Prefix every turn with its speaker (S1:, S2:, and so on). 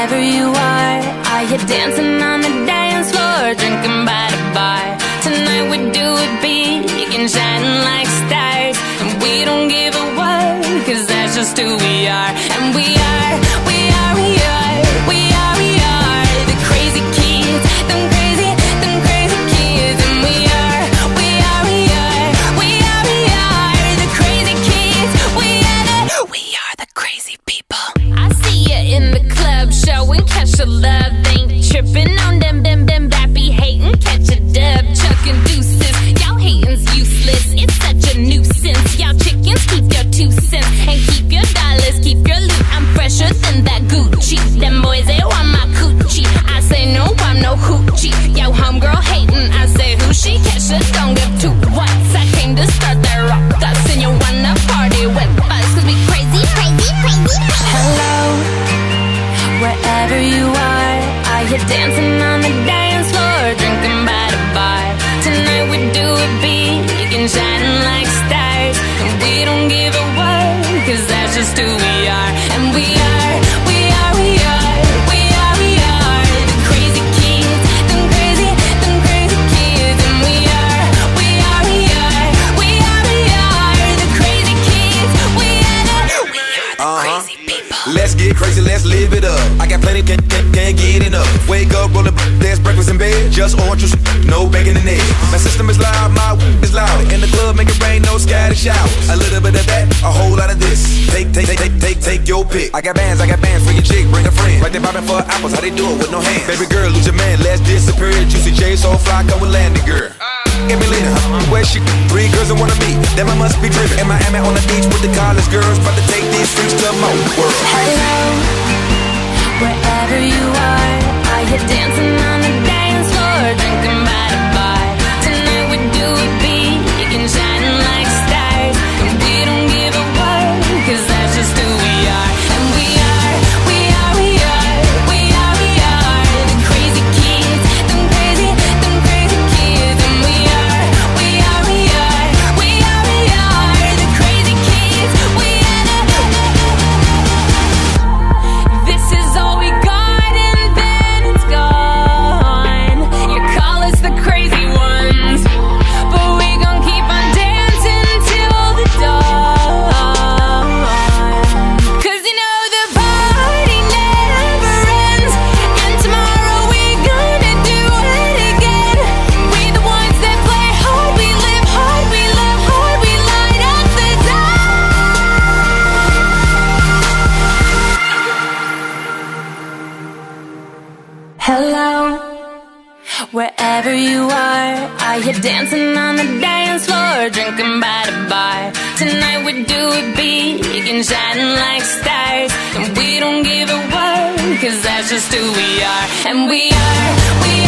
S1: wherever you are. Are you dancing on the dance floor, drinking by the bar? Tonight we do it big and shining like stars, and we don't give a what, 'cause that's just who we are. And we are the crazy kids, them crazy kids. And we are the crazy kids. We are the crazy people. I see you in the club, showing catch a love, ain't tripping on them bappy hating, catch a dub, chucking deuces. Y'all hating's useless, it's such a nuisance. Y'all chickens, keep your 2 cents and keep your dollars, keep your loot. I'm fresher than that Gucci. Them boys, they want my coochie. I say no, I'm no hoochie. Yo, homegirl hating, I say who she? Catch a don't give 2 whats. I came to start that rock dust, and you wanna party with us, 'cause we crazy. Hello, wherever you are you dancing on the dance floor, drinking by the bar? Tonight we do it big and shining like stars, and we don't give a what, 'cause that's just who we are. And we are the crazy kids, them crazy kids. And we are the crazy kids. We are the crazy people.
S2: Let's get crazy, let's live it up. I got plenty, can't get enough. Wake up, roll up, there's breakfast in bed. Just orange juice, no bacon and eggs. My system is loud, my is loud. In the club, make it rain, no scattered showers. A little bit of that, a whole lot of this. Take your pick. I got bands for your chick, bring a friend. Like they popping for apples, how they do it with no hands? Baby girl, lose your man, let's disappear. Juicy J, so fly, come with Landy girl. Get me later, where she 3 girls and wanna meet. Then I must be driven. In Miami on the beach with the college girls, about to take these freaks to my world.
S1: Hello, wherever you are you dancing on the dance floor, drinking by the bar? Tonight we do it big and shining like stars, and we don't give a what, 'cause that's just who we are. And we are the crazy kids, them crazy kids. And we are the crazy kids. We are this is all we got, and then it's gone. You call us the crazy ones, but we gon' keep on dancing till the dawn. 'Cause you know the party never ends, and tomorrow we gonna do it again. We the ones that play hard, we live hard, we love hard, we light up the dark. Hello, wherever you are you dancing on the dance floor, drinking by the bar? Tonight we do it big and shining like stars, and we don't give a what, 'cause that's just who we are. And we are